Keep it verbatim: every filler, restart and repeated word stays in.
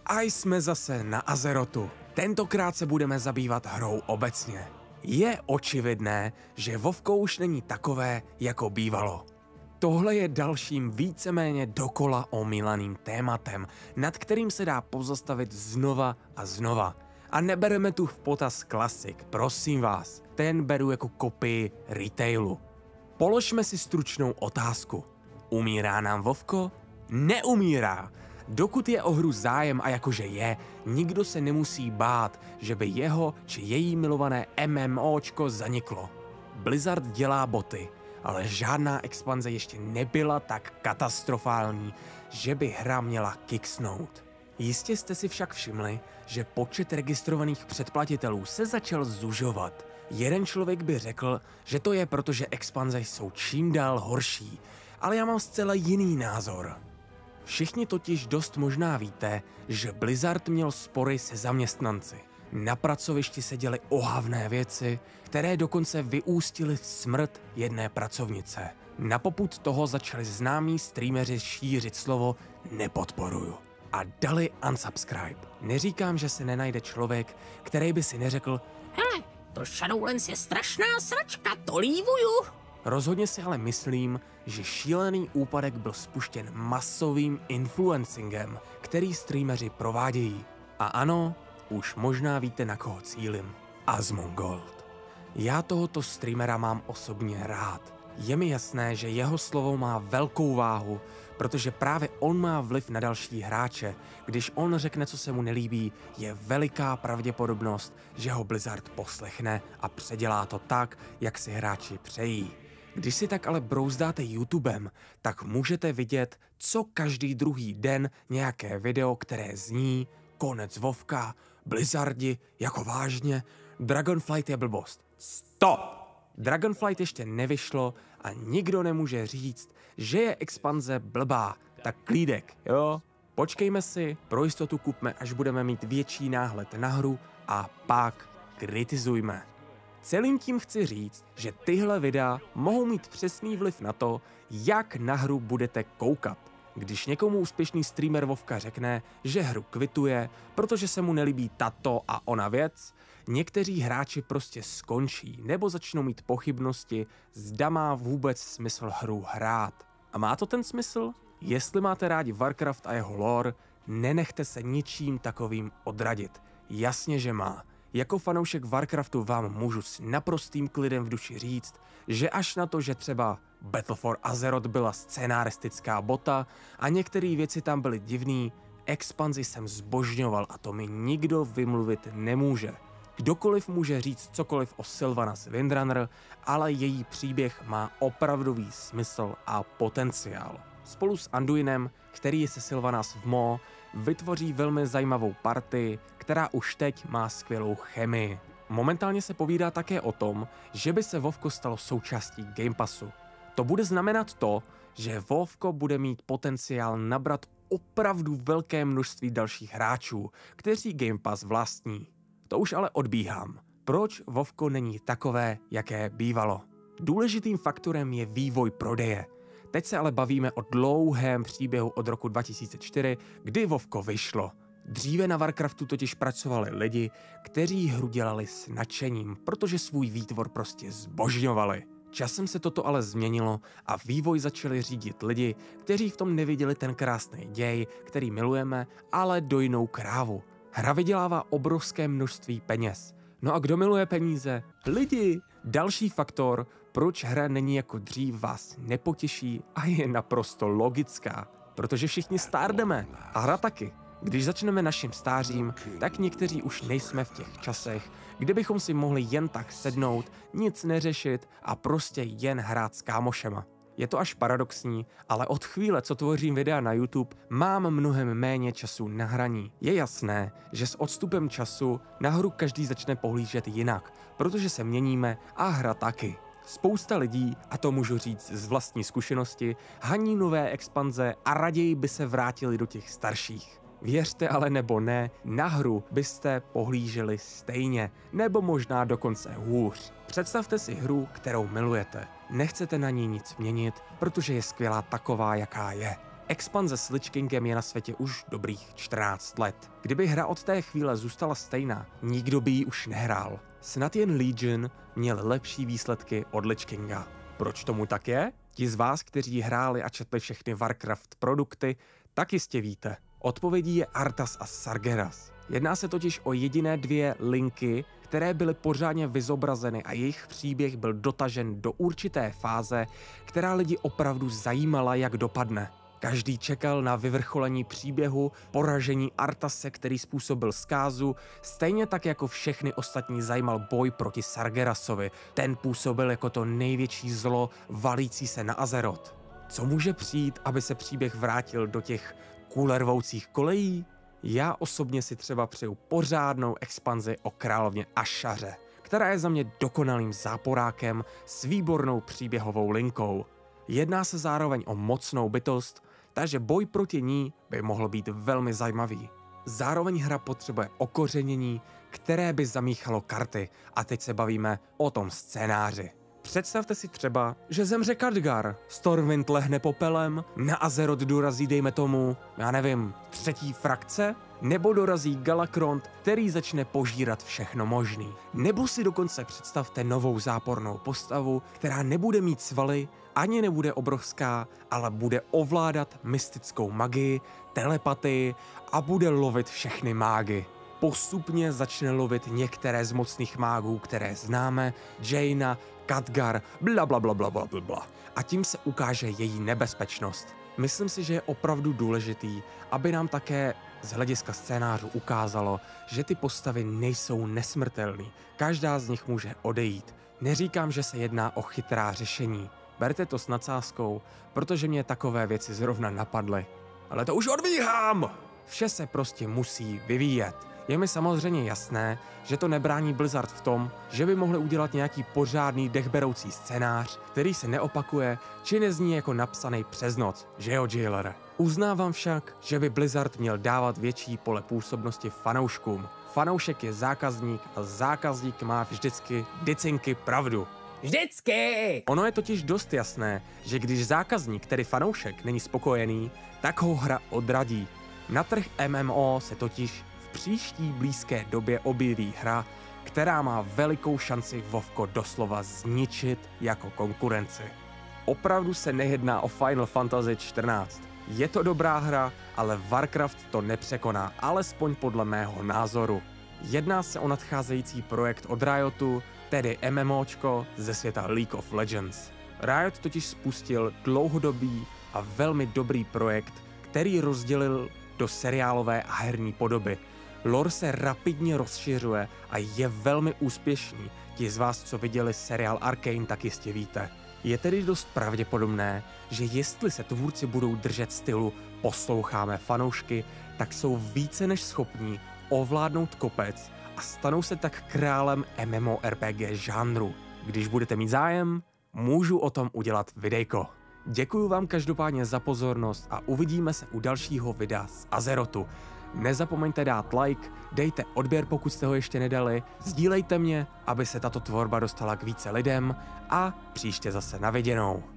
A jsme zase na Azerotu. Tentokrát se budeme zabývat hrou obecně. Je očividné, že WoWko už není takové, jako bývalo. Tohle je dalším víceméně dokola omílaným tématem, nad kterým se dá pozastavit znova a znova. A nebereme tu v potaz klasik, prosím vás, ten beru jako kopii retailu. Položme si stručnou otázku. Umírá nám WoWko? Neumírá! Dokud je o hru zájem a jakože je, nikdo se nemusí bát, že by jeho či její milované MMOčko zaniklo. Blizzard dělá boty, ale žádná expanze ještě nebyla tak katastrofální, že by hra měla kicksnout. Jistě jste si však všimli, že počet registrovaných předplatitelů se začal zužovat. Jeden člověk by řekl, že to je proto, že expanze jsou čím dál horší, ale já mám zcela jiný názor. Všichni totiž dost možná víte, že Blizzard měl spory se zaměstnanci. Na pracovišti se děly ohavné věci, které dokonce vyústily v smrt jedné pracovnice. Na popud toho začali známí streameři šířit slovo nepodporuju a dali unsubscribe. Neříkám, že se nenajde člověk, který by si neřekl hele, to Shadowlands je strašná sračka, to lívuju. Rozhodně si ale myslím, že šílený úpadek byl spuštěn masovým influencingem, který streameři provádějí. A ano, už možná víte, na koho cílim. Asmongold. Já tohoto streamera mám osobně rád. Je mi jasné, že jeho slovo má velkou váhu, protože právě on má vliv na další hráče. Když on řekne, co se mu nelíbí, je veliká pravděpodobnost, že ho Blizzard poslechne a předělá to tak, jak si hráči přejí. Když si tak ale brouzdáte YouTubem, tak můžete vidět, co každý druhý den nějaké video, které zní konec WoWka, Blizzardi, jako vážně, Dragonflight je blbost. Stop! Dragonflight ještě nevyšlo a nikdo nemůže říct, že je expanze blbá. Tak klídek, jo? Počkejme si, pro jistotu kupme, až budeme mít větší náhled na hru a pak kritizujme. Celým tím chci říct, že tyhle videa mohou mít přesný vliv na to, jak na hru budete koukat. Když někomu úspěšný streamer WoWka řekne, že hru kvituje, protože se mu nelíbí tato a ona věc, někteří hráči prostě skončí nebo začnou mít pochybnosti, zda má vůbec smysl hru hrát. A má to ten smysl? Jestli máte rádi Warcraft a jeho lore, nenechte se ničím takovým odradit. Jasně, že má. Jako fanoušek Warcraftu vám můžu s naprostým klidem v duši říct, že až na to, že třeba Battle for Azeroth byla scénaristická bota a některé věci tam byly divný, expanzi jsem zbožňoval a to mi nikdo vymluvit nemůže. Kdokoliv může říct cokoliv o Sylvanas Windrunner, ale její příběh má opravdový smysl a potenciál. Spolu s Anduinem, který je se Sylvanas v M O, vytvoří velmi zajímavou party, která už teď má skvělou chemii. Momentálně se povídá také o tom, že by se WoWko stalo součástí Game Passu. To bude znamenat to, že WoWko bude mít potenciál nabrat opravdu velké množství dalších hráčů, kteří Game Pass vlastní. To už ale odbíhám. Proč WoWko není takové, jaké bývalo? Důležitým faktorem je vývoj prodeje. Teď se ale bavíme o dlouhém příběhu od roku dva tisíce čtyři, kdy WoWko vyšlo. Dříve na Warcraftu totiž pracovali lidi, kteří hru dělali s nadšením, protože svůj výtvor prostě zbožňovali. Časem se toto ale změnilo a vývoj začali řídit lidi, kteří v tom neviděli ten krásný děj, který milujeme, ale dojnou krávu. Hra vydělává obrovské množství peněz. No a kdo miluje peníze? Lidi! Další faktor, proč hra není jako dřív, vás nepotěší a je naprosto logická. Protože všichni stárneme a hra taky. Když začneme naším stářím, tak někteří už nejsme v těch časech, kde bychom si mohli jen tak sednout, nic neřešit a prostě jen hrát s kámošema. Je to až paradoxní, ale od chvíle, co tvořím videa na YouTube, mám mnohem méně času na hraní. Je jasné, že s odstupem času na hru každý začne pohlížet jinak, protože se měníme a hra taky. Spousta lidí, a to můžu říct z vlastní zkušenosti, haní nové expanze a raději by se vrátili do těch starších. Věřte ale nebo ne, na hru byste pohlíželi stejně, nebo možná dokonce hůř. Představte si hru, kterou milujete. Nechcete na ní nic měnit, protože je skvělá taková, jaká je. Expanze s Lich Kingem je na světě už dobrých čtrnáct let. Kdyby hra od té chvíle zůstala stejná, nikdo by ji už nehrál. Snad jen Legion měl lepší výsledky od Lich Kinga. Proč tomu tak je? Ti z vás, kteří hráli a četli všechny Warcraft produkty, tak jistě víte. Odpovědí je Arthas a Sargeras. Jedná se totiž o jediné dvě linky, které byly pořádně vyzobrazeny a jejich příběh byl dotažen do určité fáze, která lidi opravdu zajímala, jak dopadne. Každý čekal na vyvrcholení příběhu, poražení Arthase, který způsobil zkázu, stejně tak jako všechny ostatní zajímal boj proti Sargerasovi. Ten působil jako to největší zlo valící se na Azeroth. Co může přijít, aby se příběh vrátil do těch kulervoucích kolejí? Já osobně si třeba přeju pořádnou expanzi o královně Ashaře, která je za mě dokonalým záporákem s výbornou příběhovou linkou. Jedná se zároveň o mocnou bytost, takže boj proti ní by mohl být velmi zajímavý. Zároveň hra potřebuje okořenění, které by zamíchalo karty, a teď se bavíme o tom scénáři. Představte si třeba, že zemře Khadgar, Stormwind lehne popelem, na Azeroth dorazí, dejme tomu, já nevím, třetí frakce, nebo dorazí Galakrond, který začne požírat všechno možný. Nebo si dokonce představte novou zápornou postavu, která nebude mít svaly, ani nebude obrovská, ale bude ovládat mystickou magii, telepatii a bude lovit všechny mágy. Postupně začne lovit některé z mocných mágů, které známe, Jaina, Khadgar, bla bla bla bla bla bla. A tím se ukáže její nebezpečnost. Myslím si, že je opravdu důležitý, aby nám také z hlediska scénářu ukázalo, že ty postavy nejsou nesmrtelný. Každá z nich může odejít. Neříkám, že se jedná o chytrá řešení. Berte to s nadsázkou, protože mě takové věci zrovna napadly. Ale to už odbíhám! Vše se prostě musí vyvíjet. Je mi samozřejmě jasné, že to nebrání Blizzard v tom, že by mohli udělat nějaký pořádný dechberoucí scénář, který se neopakuje, či nezní jako napsaný přes noc, že jo, Jailere? Uznávám však, že by Blizzard měl dávat větší pole působnosti fanouškům. Fanoušek je zákazník a zákazník má vždycky dycinky pravdu. Vždycky! Ono je totiž dost jasné, že když zákazník, tedy fanoušek, není spokojený, tak ho hra odradí. Na trh M M O se totiž v příští blízké době objeví hra, která má velikou šanci WoWko doslova zničit jako konkurenci. Opravdu se nejedná o Final Fantasy čtrnáct. Je to dobrá hra, ale Warcraft to nepřekoná, alespoň podle mého názoru. Jedná se o nadcházející projekt od Riotu, tedy MMOčko ze světa League of Legends. Riot totiž spustil dlouhodobý a velmi dobrý projekt, který rozdělil do seriálové a herní podoby. Lore se rapidně rozšiřuje a je velmi úspěšný. Ti z vás, co viděli seriál Arcane, tak jistě víte. Je tedy dost pravděpodobné, že jestli se tvůrci budou držet stylu posloucháme fanoušky, tak jsou více než schopní ovládnout kopec a stanou se tak králem MMORPG žánru. Když budete mít zájem, můžu o tom udělat videjko. Děkuju vám každopádně za pozornost a uvidíme se u dalšího videa z Azerotu. Nezapomeňte dát like, dejte odběr, pokud jste ho ještě nedali, sdílejte mě, aby se tato tvorba dostala k více lidem a příště zase na viděnou.